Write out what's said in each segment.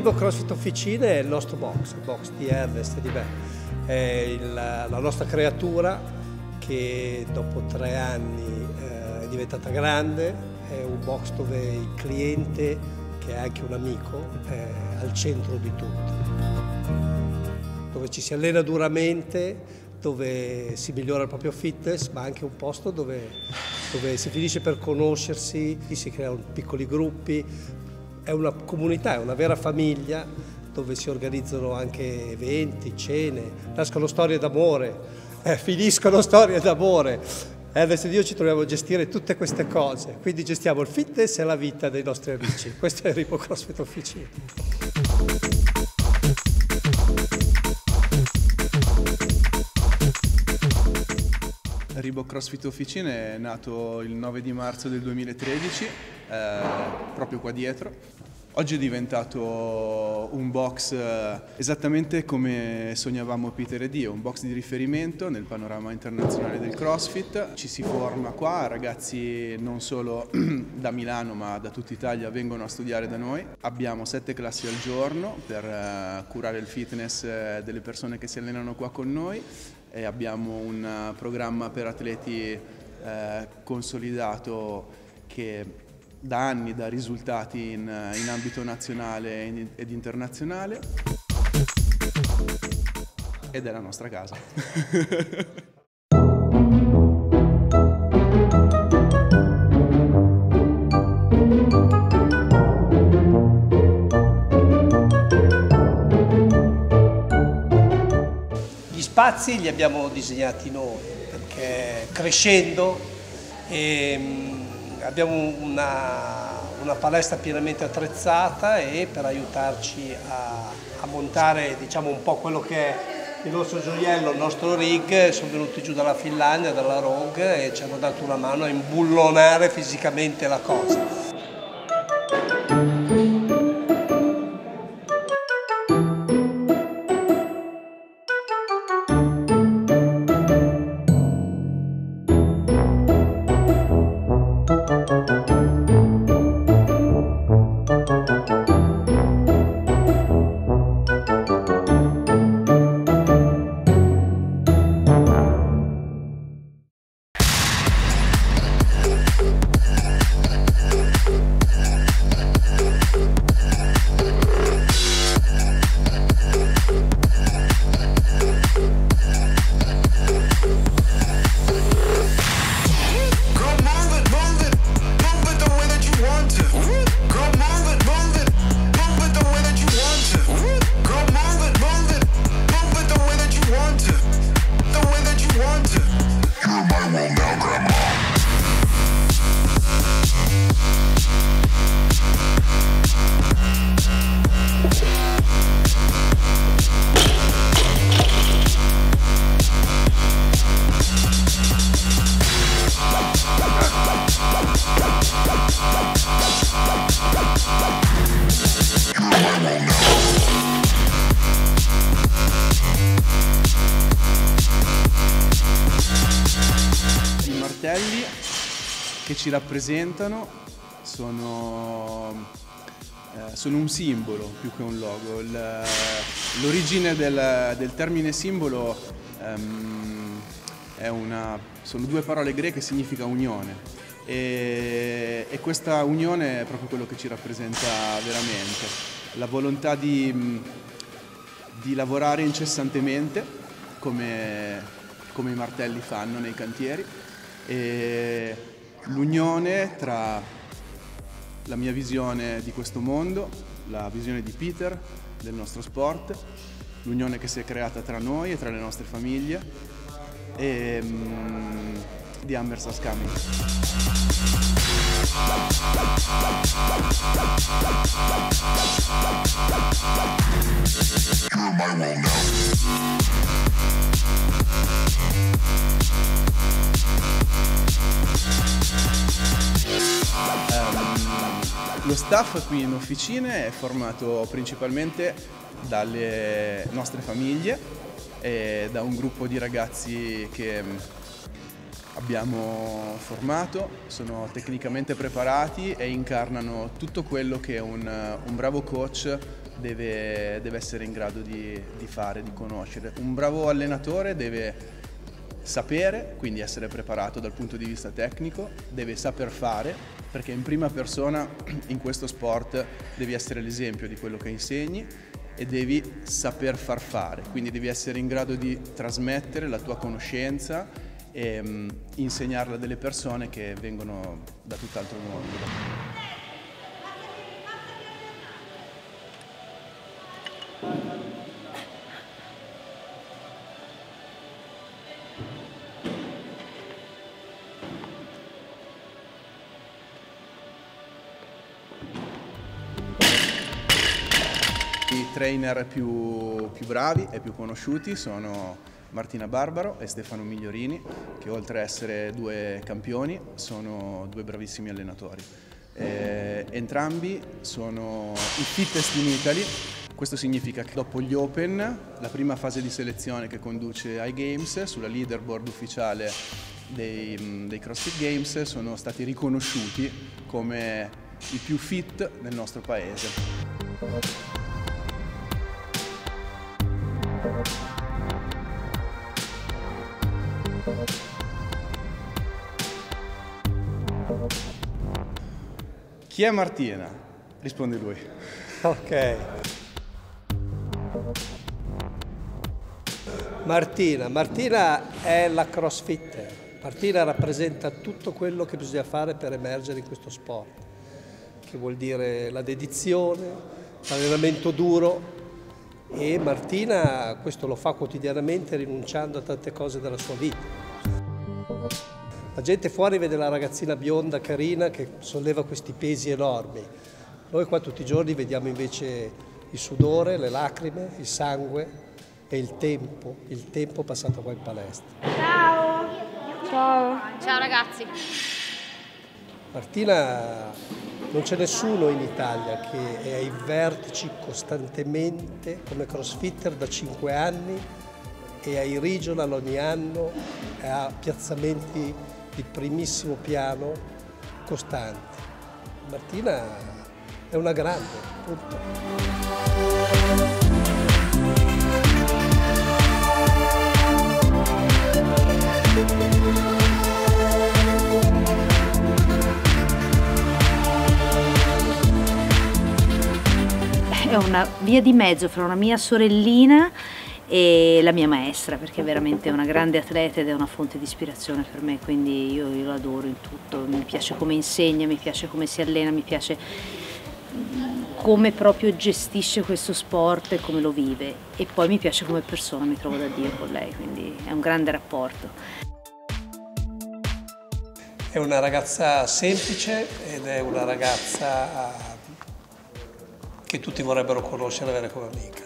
Reebok CrossFit Officine è il nostro box, il box di Ernest e di me. È la nostra creatura che dopo 3 anni è diventata grande, è un box dove il cliente, che è anche un amico, è al centro di tutto. Dove ci si allena duramente, dove si migliora il proprio fitness, ma anche un posto dove si finisce per conoscersi, si creano piccoli gruppi, è una comunità, è una vera famiglia dove si organizzano anche eventi, cene, nascono storie d'amore, finiscono storie d'amore. Ernest ed io ci troviamo a gestire tutte queste cose, quindi gestiamo il fitness e la vita dei nostri amici. Questo è Reebok CrossFit Officine. Reebok CrossFit Officine è nato il 9 di marzo del 2013, proprio qua dietro. Oggi è diventato un box esattamente come sognavamo Peter ed io, un box di riferimento nel panorama internazionale del CrossFit. Ci si forma qua, ragazzi non solo da Milano ma da tutta Italia vengono a studiare da noi. Abbiamo 7 classi al giorno per curare il fitness delle persone che si allenano qua con noi e abbiamo un programma per atleti consolidato che da anni dà risultati in ambito nazionale ed internazionale ed è la nostra casa. Gli spazi li abbiamo disegnati noi perché crescendo abbiamo una palestra pienamente attrezzata e per aiutarci a montare, diciamo, un po' quello che è il nostro gioiello, il nostro rig, sono venuti giù dalla Finlandia, dalla Rogue e ci hanno dato una mano a imbullonare fisicamente la cosa. I martelli che ci rappresentano sono un simbolo più che un logo. L'origine del termine simbolo sono 2 parole greche, significa unione e questa unione è proprio quello che ci rappresenta veramente. La volontà di lavorare incessantemente come i martelli fanno nei cantieri e l'unione tra la mia visione di questo mondo, la visione di Peter, del nostro sport, l'unione che si è creata tra noi e tra le nostre famiglie e The Hammers Are Coming. Lo staff qui in officine è formato principalmente dalle nostre famiglie e da un gruppo di ragazzi che abbiamo formato, sono tecnicamente preparati e incarnano tutto quello che un bravo coach deve essere in grado di fare, di conoscere. Un bravo allenatore deve sapere, quindi essere preparato dal punto di vista tecnico, deve saper fare, perché in prima persona in questo sport devi essere l'esempio di quello che insegni e devi saper far fare, quindi devi essere in grado di trasmettere la tua conoscenza e insegnarla a delle persone che vengono da tutt'altro mondo. I trainer più bravi e più conosciuti sono Martina Barbaro e Stefano Migliorini, che oltre a essere due campioni sono due bravissimi allenatori. Entrambi sono i fittest in Italy. Questo significa che dopo gli Open, la prima fase di selezione che conduce ai Games, sulla leaderboard ufficiale dei CrossFit Games, sono stati riconosciuti come i più fit del nostro paese. Chi è Martina? Risponde lui. Ok. Martina è la crossfitter. Martina rappresenta tutto quello che bisogna fare per emergere in questo sport, che vuol dire la dedizione, l'allenamento duro, e Martina questo lo fa quotidianamente rinunciando a tante cose della sua vita. La gente fuori vede la ragazzina bionda, carina, che solleva questi pesi enormi. Noi qua tutti i giorni vediamo invece il sudore, le lacrime, il sangue e il tempo passato qua in palestra. Ciao! Ciao! Ciao ragazzi! Martina, non c'è nessuno in Italia che è ai vertici costantemente come crossfitter da 5 anni e ai regional ogni anno e ha piazzamenti di primissimo piano costanti. Martina è una grande, punto. È una via di mezzo fra una mia sorellina e la mia maestra, perché è veramente una grande atleta ed è una fonte di ispirazione per me, quindi io l'adoro in tutto, mi piace come insegna, mi piace come si allena, mi piace come proprio gestisce questo sport e come lo vive, e poi mi piace come persona, mi trovo da Dio con lei, quindi è un grande rapporto. È una ragazza semplice ed è una ragazza che tutti vorrebbero conoscere e avere come amica.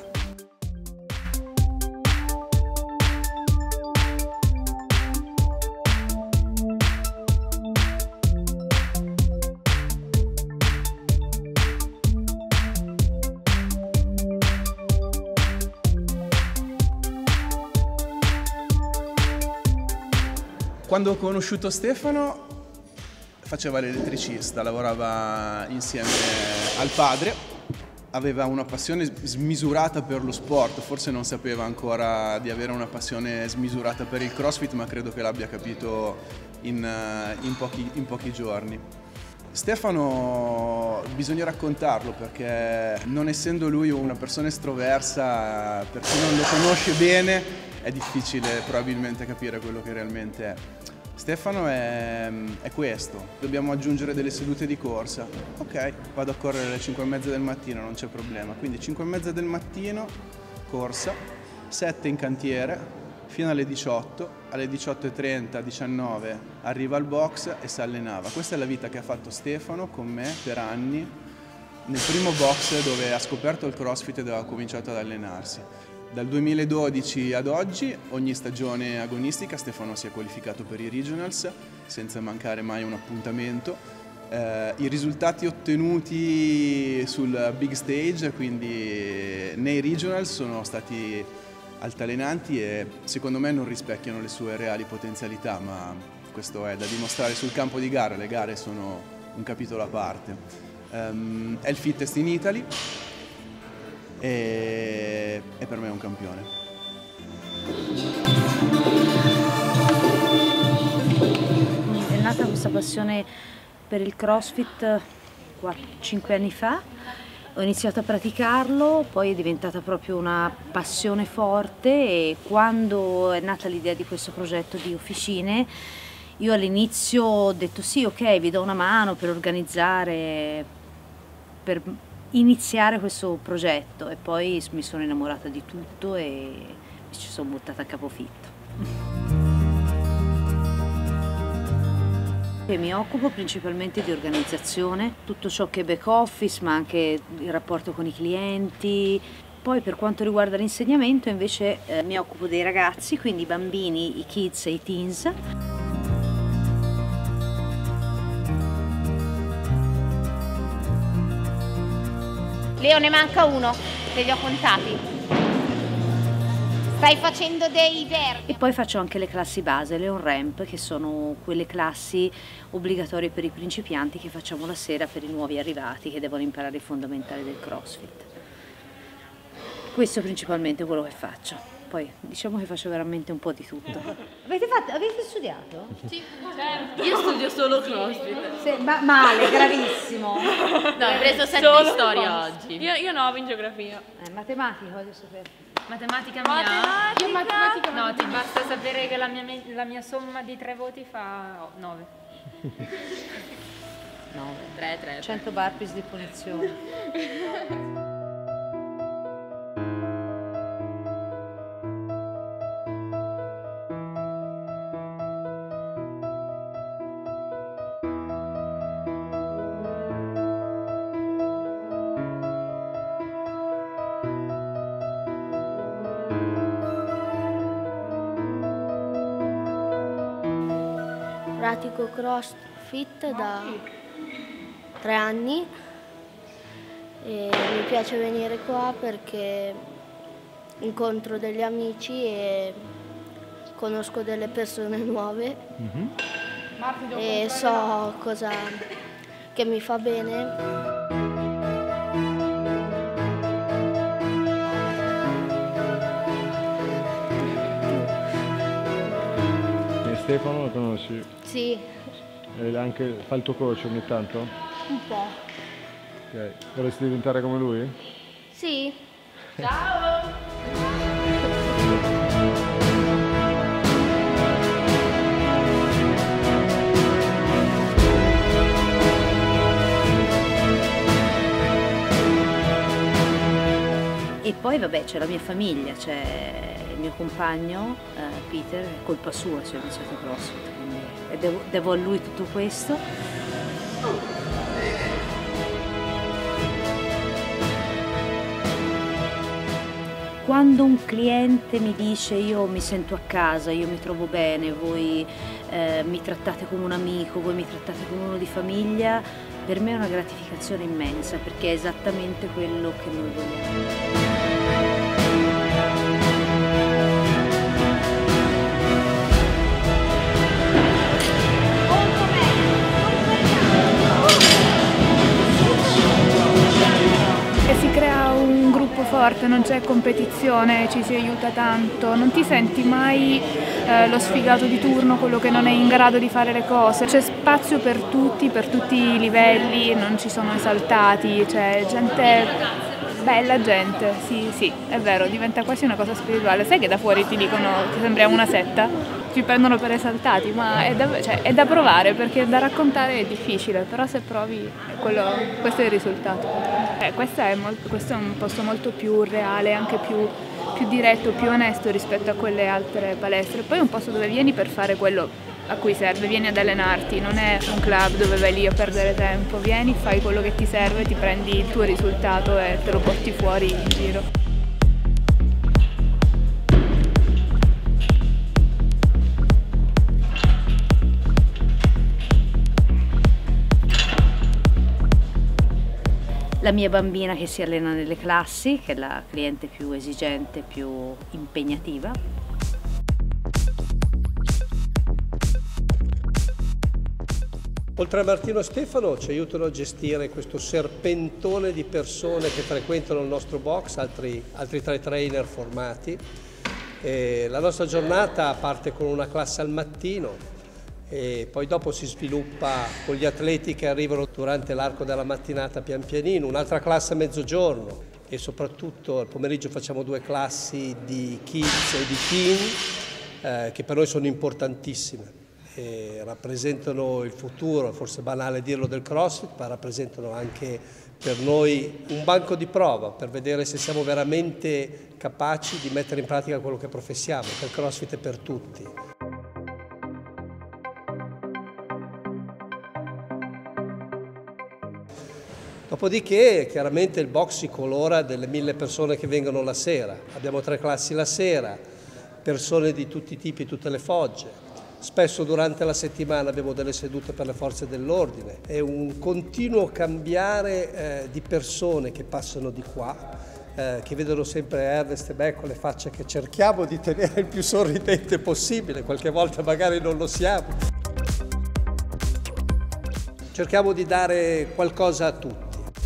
Quando ho conosciuto Stefano faceva l'elettricista, lavorava insieme al padre. Aveva una passione smisurata per lo sport, forse non sapeva ancora di avere una passione smisurata per il CrossFit, ma credo che l'abbia capito in pochi giorni. Stefano bisogna raccontarlo, perché non essendo lui una persona estroversa, per chi non lo conosce bene è difficile probabilmente capire quello che realmente è. Stefano è questo, dobbiamo aggiungere delle sedute di corsa, ok, vado a correre alle 5:30 del mattino, non c'è problema, quindi 5:30 del mattino, corsa, 7 in cantiere, fino alle 18, alle 18:30, 19 arriva al box e si allenava. Questa è la vita che ha fatto Stefano con me per anni, nel primo box dove ha scoperto il CrossFit e dove ha cominciato ad allenarsi. Dal 2012 ad oggi, ogni stagione agonistica, Stefano si è qualificato per i Regionals senza mancare mai un appuntamento. I risultati ottenuti sul big stage, quindi nei Regionals, sono stati altalenanti e secondo me non rispecchiano le sue reali potenzialità, ma questo è da dimostrare sul campo di gara, le gare sono un capitolo a parte. È il fittest in Italy. e per me è un campione. È nata questa passione per il CrossFit 5 anni fa, ho iniziato a praticarlo, poi è diventata proprio una passione forte e quando è nata l'idea di questo progetto di officine, io all'inizio ho detto sì, ok, vi do una mano per organizzare, per iniziare questo progetto, e poi mi sono innamorata di tutto e ci sono buttata a capofitto. E mi occupo principalmente di organizzazione, tutto ciò che è back office, ma anche il rapporto con i clienti. Poi per quanto riguarda l'insegnamento invece mi occupo dei ragazzi, quindi i bambini, i kids e i teens. Leo, ne manca uno, te li ho contati. Stai facendo dei verbi. E poi faccio anche le classi base, le on-ramp, che sono quelle classi obbligatorie per i principianti che facciamo la sera per i nuovi arrivati che devono imparare i fondamentali del CrossFit. Questo è principalmente quello che faccio. Poi diciamo che faccio veramente un po' di tutto. Avete studiato? Sì, certo. Io studio solo CrossFit. Male, gravissimo. No, ho preso 7 di storia oggi. Io 9 in geografia. Matematica, voglio sapere. Matematica mia? Io matematica. No, ti basta sapere che la mia somma di 3 voti fa 9. 3. 100 burpees di punizione. Pratico CrossFit da 3 anni e mi piace venire qua perché incontro degli amici e conosco delle persone nuove e so cosa che mi fa bene. Stefano lo conosci? Sì. E anche fa il tuo coach ogni tanto? Un po'. Ok. Vorresti diventare come lui? Sì. Ciao! E poi vabbè c'è la mia famiglia, c'è il mio compagno Peter, è colpa sua se ho iniziato CrossFit, quindi devo a lui tutto questo. Quando un cliente mi dice io mi sento a casa, io mi trovo bene, voi mi trattate come un amico, voi mi trattate come uno di famiglia, per me è una gratificazione immensa perché è esattamente quello che noi vogliamo. Si crea un gruppo forte, non c'è competizione, ci si aiuta tanto, non ti senti mai lo sfigato di turno, quello che non è in grado di fare le cose. C'è spazio per tutti i livelli, non ci sono esaltati, c'è gente, bella gente, sì, è vero, diventa quasi una cosa spirituale. Sai che da fuori ti dicono che sembriamo una setta? Ci prendono per esaltati, ma è da provare perché da raccontare è difficile, però se provi questo è il risultato. Questo è un posto molto più reale, anche più diretto, più onesto rispetto a quelle altre palestre. Poi è un posto dove vieni per fare quello a cui serve, vieni ad allenarti, non è un club dove vai lì a perdere tempo, vieni, fai quello che ti serve, ti prendi il tuo risultato e te lo porti fuori in giro. La mia bambina che si allena nelle classi, che è la cliente più esigente, più impegnativa. Oltre a Martino e Stefano ci aiutano a gestire questo serpentone di persone che frequentano il nostro box, altri 3 trainer formati. La nostra giornata parte con una classe al mattino e poi dopo si sviluppa con gli atleti che arrivano durante l'arco della mattinata pian pianino, un'altra classe a mezzogiorno e soprattutto al pomeriggio facciamo 2 classi di kids e di teen che per noi sono importantissime. E rappresentano il futuro, forse è banale dirlo, del CrossFit, ma rappresentano anche per noi un banco di prova per vedere se siamo veramente capaci di mettere in pratica quello che professiamo, che il CrossFit è per tutti. Dopodiché chiaramente il box si colora delle 1000 persone che vengono la sera. Abbiamo 3 classi la sera, persone di tutti i tipi, tutte le fogge. Spesso durante la settimana abbiamo delle sedute per le forze dell'ordine, è un continuo cambiare di persone che passano di qua, che vedono sempre Ernest e me con le facce che cerchiamo di tenere il più sorridente possibile, qualche volta magari non lo siamo. Cerchiamo di dare qualcosa a tutti.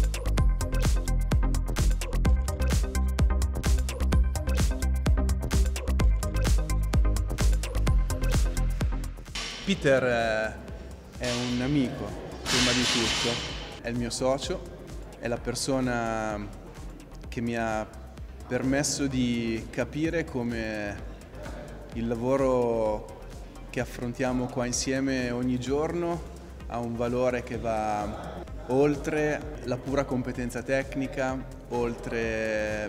Peter è un amico, prima di tutto, è il mio socio, è la persona che mi ha permesso di capire come il lavoro che affrontiamo qua insieme ogni giorno ha un valore che va oltre la pura competenza tecnica, oltre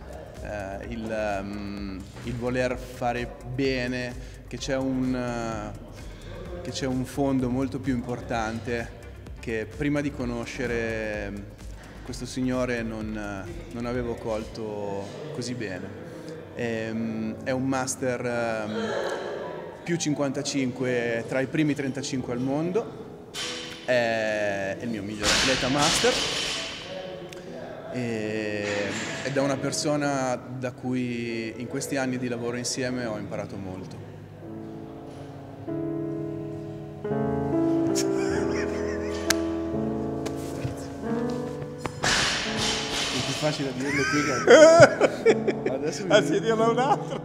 il voler fare bene, che c'è un fondo molto più importante che prima di conoscere questo signore non avevo colto così bene. È un master più 55 tra i primi 35 al mondo, è il mio miglior atleta master ed è una persona da cui in questi anni di lavoro insieme ho imparato molto. Facile dirlo qui che adesso anzi dirlo a un altro.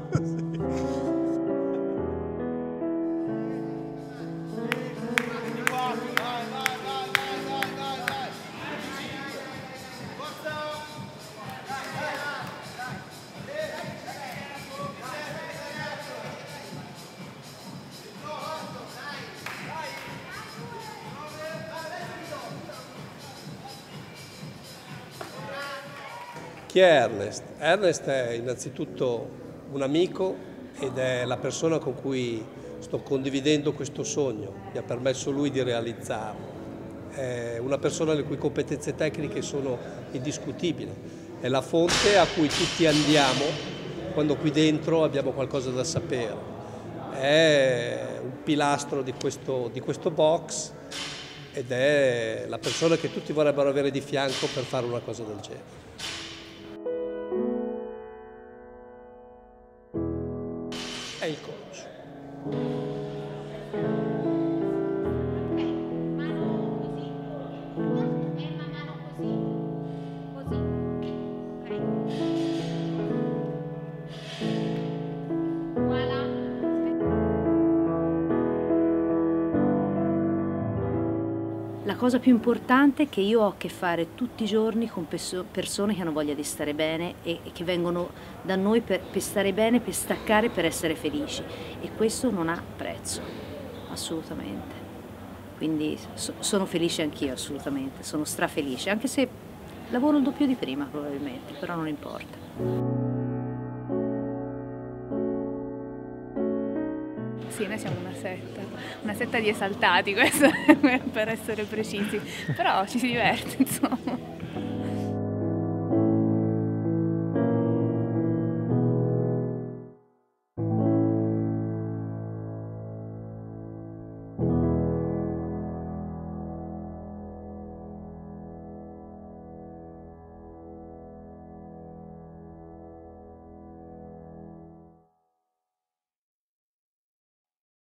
Chi è Ernest? Ernest è innanzitutto un amico ed è la persona con cui sto condividendo questo sogno, mi ha permesso lui di realizzarlo. È una persona le cui competenze tecniche sono indiscutibili, è la fonte a cui tutti andiamo quando qui dentro abbiamo qualcosa da sapere. È un pilastro di questo box ed è la persona che tutti vorrebbero avere di fianco per fare una cosa del genere. È il coach. Mano così, e una mano così, voilà. La cosa più importante è che io ho a che fare tutti i giorni con persone che hanno voglia di stare bene e che vengono da noi per stare bene, per staccare, per essere felici, e questo non ha prezzo, assolutamente. Quindi sono felice anch'io, assolutamente, sono strafelice, anche se lavoro il doppio di prima probabilmente, però non importa. Sì, noi siamo una setta di esaltati, questo per essere precisi, però ci si diverte, insomma.